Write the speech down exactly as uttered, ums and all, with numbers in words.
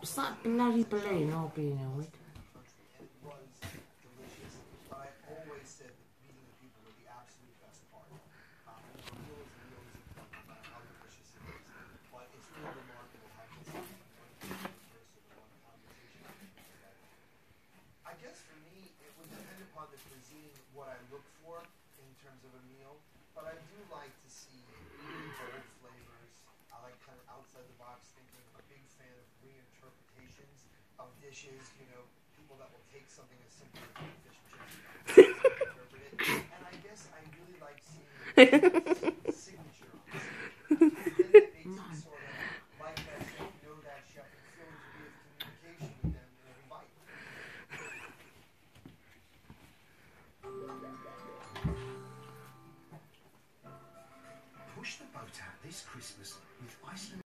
What's that bloody balloon all being annoyed? And it was delicious, but I always said that meeting the people were the absolute best part. Um, you know, a meal is a meal is important, no matter how delicious it is. But it's really remarkable how just one person or one conversation can change your life. I guess for me, it would depend upon the cuisine, what I look for in terms of a meal. But I do like to see really bold flavors. I like kind of outside the box thinking. I'm a big fan of reinterpretations of dishes. You know, people that will take something as simple as fish and chips and interpret it. And I guess I really like seeing the signature on the sandwich. And then it makes me sort of like that chef, know that chef, and feel a degree of communication with them in every bite. Push the boat out this Christmas with Iceland.